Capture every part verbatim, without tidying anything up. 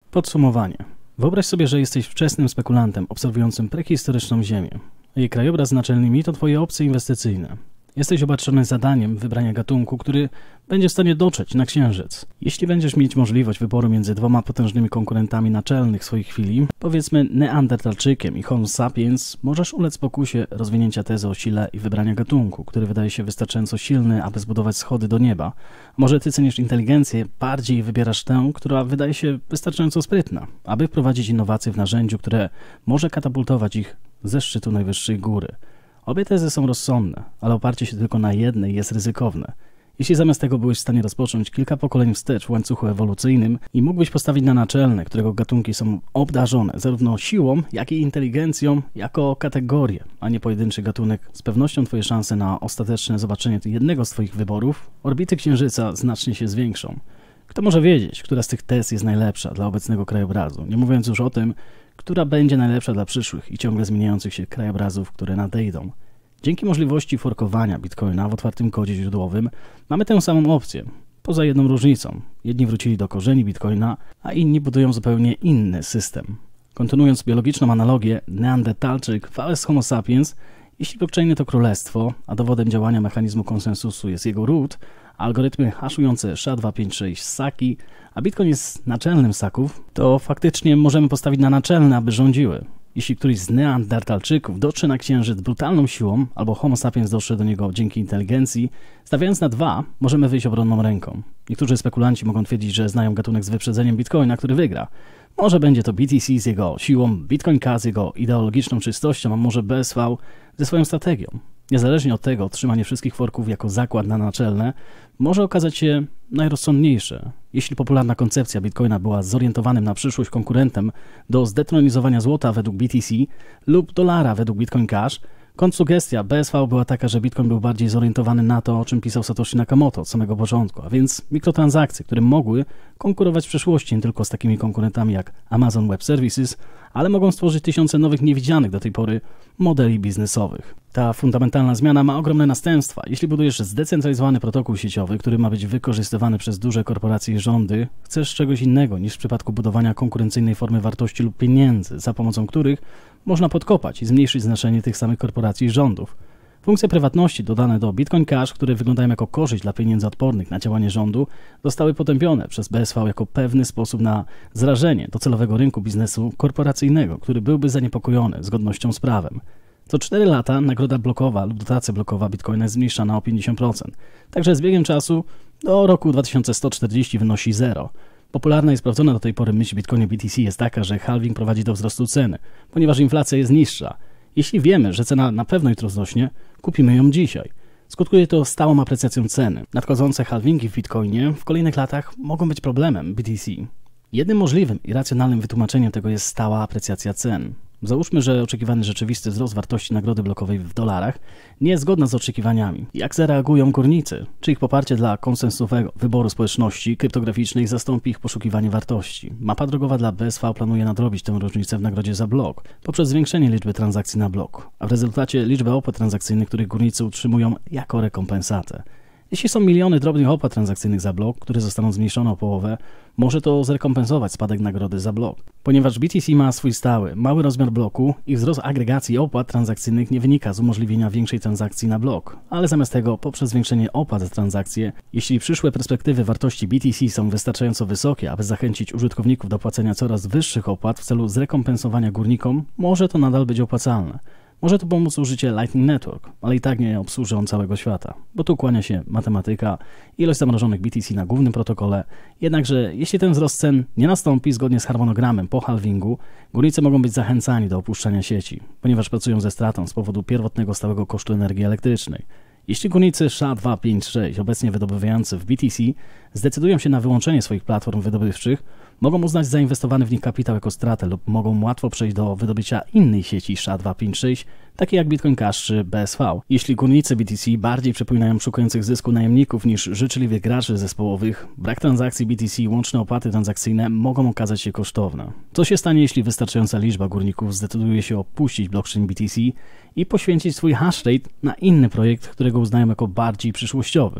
Podsumowanie. Wyobraź sobie, że jesteś wczesnym spekulantem obserwującym prehistoryczną Ziemię. Jej krajobraz naczelnymi to twoje opcje inwestycyjne. Jesteś obarczony zadaniem wybrania gatunku, który będzie w stanie dotrzeć na Księżyc. Jeśli będziesz mieć możliwość wyboru między dwoma potężnymi konkurentami naczelnych w swojej chwili, powiedzmy Neandertalczykiem i Homo sapiens, możesz ulec pokusie rozwinięcia tezy o sile i wybrania gatunku, który wydaje się wystarczająco silny, aby zbudować schody do nieba. Może ty cenisz inteligencję, bardziej wybierasz tę, która wydaje się wystarczająco sprytna, aby wprowadzić innowacje w narzędziu, które może katapultować ich ze szczytu najwyższej góry. Obie tezy są rozsądne, ale oparcie się tylko na jednej jest ryzykowne. Jeśli zamiast tego byłeś w stanie rozpocząć kilka pokoleń wstecz w łańcuchu ewolucyjnym i mógłbyś postawić na naczelne, którego gatunki są obdarzone zarówno siłą, jak i inteligencją jako kategorię, a nie pojedynczy gatunek, z pewnością twoje szanse na ostateczne zobaczenie jednego z twoich wyborów, orbity Księżyca znacznie się zwiększą. Kto może wiedzieć, która z tych tez jest najlepsza dla obecnego krajobrazu, nie mówiąc już o tym, która będzie najlepsza dla przyszłych i ciągle zmieniających się krajobrazów, które nadejdą. Dzięki możliwości forkowania Bitcoina w otwartym kodzie źródłowym mamy tę samą opcję, poza jedną różnicą. Jedni wrócili do korzeni Bitcoina, a inni budują zupełnie inny system. Kontynuując biologiczną analogię, Neandertalczyk vs Homo sapiens, jeśli blockchainy to królestwo, a dowodem działania mechanizmu konsensusu jest jego root, a algorytmy haszujące S H A dwa pięć sześć ssaki, a Bitcoin jest naczelnym ssaków, to faktycznie możemy postawić na naczelne, aby rządziły. Jeśli któryś z Neandertalczyków dotrze na Księżyc brutalną siłą, albo Homo sapiens dotrze do niego dzięki inteligencji, stawiając na dwa, możemy wyjść obronną ręką. Niektórzy spekulanci mogą twierdzić, że znają gatunek z wyprzedzeniem Bitcoina, który wygra. Może będzie to B T C z jego siłą, Bitcoin Cash z jego ideologiczną czystością, a może B S V ze swoją strategią. Niezależnie od tego, trzymanie wszystkich forków jako zakład na naczelne może okazać się najrozsądniejsze. Jeśli popularna koncepcja Bitcoina była zorientowanym na przyszłość konkurentem do zdetronizowania złota według B T C lub dolara według Bitcoin Cash, kontrsugestia B S V była taka, że Bitcoin był bardziej zorientowany na to, o czym pisał Satoshi Nakamoto od samego początku, a więc mikrotransakcje, które mogły konkurować w przyszłości nie tylko z takimi konkurentami jak Amazon Web Services, ale mogą stworzyć tysiące nowych, niewidzianych do tej pory modeli biznesowych. Ta fundamentalna zmiana ma ogromne następstwa. Jeśli budujesz zdecentralizowany protokół sieciowy, który ma być wykorzystywany przez duże korporacje i rządy, chcesz czegoś innego niż w przypadku budowania konkurencyjnej formy wartości lub pieniędzy, za pomocą których można podkopać i zmniejszyć znaczenie tych samych korporacji i rządów. Funkcje prywatności dodane do Bitcoin Cash, które wyglądają jako korzyść dla pieniędzy odpornych na działanie rządu, zostały potępione przez B S V jako pewny sposób na zrażenie docelowego rynku biznesu korporacyjnego, który byłby zaniepokojony zgodnością z prawem. Co cztery lata nagroda blokowa lub dotacja blokowa Bitcoina jest zmniejszana o pięćdziesiąt procent. Także z biegiem czasu do roku dwa tysiące sto czterdzieści wynosi zero. Popularna i sprawdzona do tej pory myśl w Bitcoinie B T C jest taka, że halving prowadzi do wzrostu ceny, ponieważ inflacja jest niższa. Jeśli wiemy, że cena na pewno jutro wzrośnie, kupimy ją dzisiaj. Skutkuje to stałą aprecjacją ceny. Nadchodzące halvingi w Bitcoinie w kolejnych latach mogą być problemem B T C. Jednym możliwym i racjonalnym wytłumaczeniem tego jest stała aprecjacja cen. Załóżmy, że oczekiwany rzeczywisty wzrost wartości nagrody blokowej w dolarach nie jest zgodna z oczekiwaniami. Jak zareagują górnicy? Czy ich poparcie dla konsensusowego wyboru społeczności kryptograficznej zastąpi ich poszukiwanie wartości? Mapa drogowa dla B S V planuje nadrobić tę różnicę w nagrodzie za blok poprzez zwiększenie liczby transakcji na blok, a w rezultacie liczbę opłat transakcyjnych, których górnicy utrzymują jako rekompensatę. Jeśli są miliony drobnych opłat transakcyjnych za blok, które zostaną zmniejszone o połowę, może to zrekompensować spadek nagrody za blok. Ponieważ B T C ma swój stały, mały rozmiar bloku i wzrost agregacji opłat transakcyjnych nie wynika z umożliwienia większej transakcji na blok, ale zamiast tego poprzez zwiększenie opłat za transakcje, jeśli przyszłe perspektywy wartości B T C są wystarczająco wysokie, aby zachęcić użytkowników do płacenia coraz wyższych opłat w celu zrekompensowania górnikom, może to nadal być opłacalne. Może tu pomóc użycie Lightning Network, ale i tak nie obsłuży on całego świata, bo tu kłania się matematyka, ilość zamrożonych B T C na głównym protokole, jednakże jeśli ten wzrost cen nie nastąpi zgodnie z harmonogramem po halvingu, górnicy mogą być zachęcani do opuszczania sieci, ponieważ pracują ze stratą z powodu pierwotnego stałego kosztu energii elektrycznej. Jeśli górnicy S H A dwa pięć sześć, obecnie wydobywający w B T C, zdecydują się na wyłączenie swoich platform wydobywczych, mogą uznać zainwestowany w nich kapitał jako stratę lub mogą łatwo przejść do wydobycia innej sieci S H A dwa pięć sześć, takiej jak Bitcoin Cash czy B S V. Jeśli górnicy B T C bardziej przypominają szukających zysku najemników niż życzliwych graczy zespołowych, brak transakcji B T C i łączne opłaty transakcyjne mogą okazać się kosztowne. Co się stanie, jeśli wystarczająca liczba górników zdecyduje się opuścić blockchain B T C i poświęcić swój hashrate na inny projekt, którego uznają jako bardziej przyszłościowy?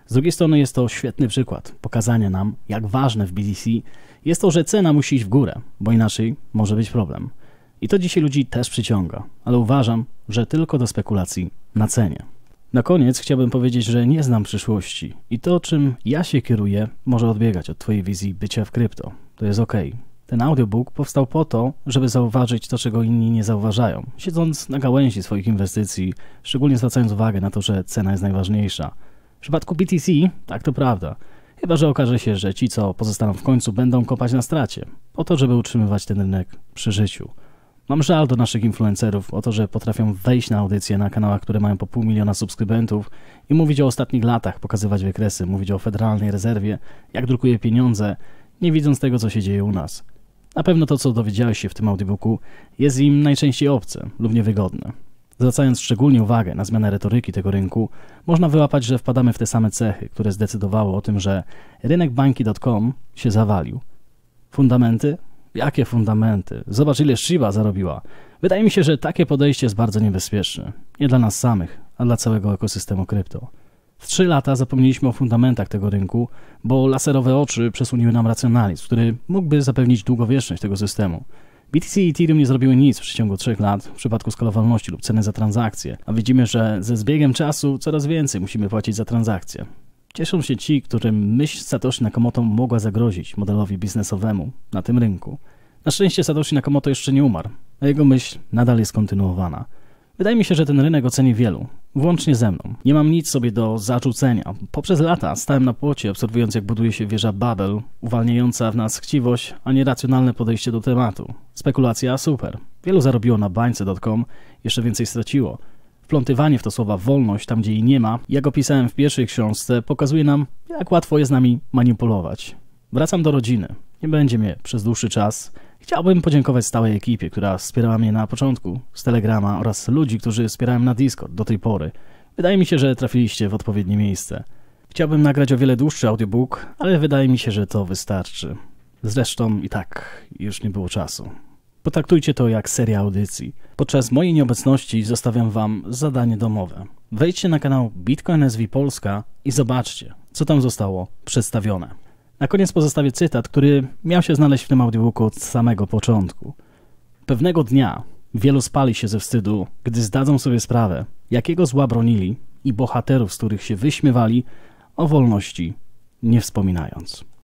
Z drugiej strony jest to świetny przykład pokazania nam, jak ważne w B T C jest to, że cena musi iść w górę, bo inaczej może być problem. I to dzisiaj ludzi też przyciąga, ale uważam, że tylko do spekulacji na cenie. Na koniec chciałbym powiedzieć, że nie znam przyszłości i to, czym ja się kieruję, może odbiegać od Twojej wizji bycia w krypto. To jest ok. Ten audiobook powstał po to, żeby zauważyć to, czego inni nie zauważają, siedząc na gałęzi swoich inwestycji, szczególnie zwracając uwagę na to, że cena jest najważniejsza. W przypadku B T C tak to prawda, chyba że okaże się, że ci, co pozostaną w końcu, będą kopać na stracie, po to, żeby utrzymywać ten rynek przy życiu. Mam żal do naszych influencerów o to, że potrafią wejść na audycje na kanałach, które mają po pół miliona subskrybentów i mówić o ostatnich latach, pokazywać wykresy, mówić o Federalnej Rezerwie, jak drukuje pieniądze, nie widząc tego, co się dzieje u nas. Na pewno to, co dowiedziałeś się w tym audiobooku, jest im najczęściej obce lub niewygodne. Zwracając szczególnie uwagę na zmianę retoryki tego rynku, można wyłapać, że wpadamy w te same cechy, które zdecydowały o tym, że rynek bańki kropka com się zawalił. Fundamenty? Jakie fundamenty? Zobacz, ile Shiba zarobiła. Wydaje mi się, że takie podejście jest bardzo niebezpieczne. Nie dla nas samych, a dla całego ekosystemu krypto. W trzy lata zapomnieliśmy o fundamentach tego rynku, bo laserowe oczy przesłoniły nam racjonalizm, który mógłby zapewnić długowieczność tego systemu. B T C i Ethereum nie zrobiły nic w przeciągu trzech lat w przypadku skalowalności lub ceny za transakcje, a widzimy, że ze zbiegiem czasu coraz więcej musimy płacić za transakcje. Cieszą się ci, którym myśl Satoshi Nakamoto mogła zagrozić modelowi biznesowemu na tym rynku. Na szczęście Satoshi Nakamoto jeszcze nie umarł, a jego myśl nadal jest kontynuowana. Wydaje mi się, że ten rynek oceni wielu, włącznie ze mną. Nie mam nic sobie do zarzucenia. Poprzez lata stałem na płocie, obserwując, jak buduje się wieża Babel, uwalniająca w nas chciwość, a nie racjonalne podejście do tematu. Spekulacja super. Wielu zarobiło na bańce kropka com, jeszcze więcej straciło. Wplątywanie w to słowa wolność, tam gdzie jej nie ma, jak opisałem w pierwszej książce, pokazuje nam, jak łatwo jest nami manipulować. Wracam do rodziny. Nie będzie mnie przez dłuższy czas. Chciałbym podziękować stałej ekipie, która wspierała mnie na początku z Telegrama oraz ludzi, którzy wspierałem na Discord do tej pory. Wydaje mi się, że trafiliście w odpowiednie miejsce. Chciałbym nagrać o wiele dłuższy audiobook, ale wydaje mi się, że to wystarczy. Zresztą i tak już nie było czasu. Potraktujcie to jak serię audycji. Podczas mojej nieobecności zostawiam Wam zadanie domowe. Wejdźcie na kanał Bitcoin S V Polska i zobaczcie, co tam zostało przedstawione. Na koniec pozostawię cytat, który miał się znaleźć w tym audiobooku od samego początku. Pewnego dnia wielu spali się ze wstydu, gdy zdadzą sobie sprawę, jakiego zła bronili i bohaterów, z których się wyśmiewali, o wolności nie wspominając.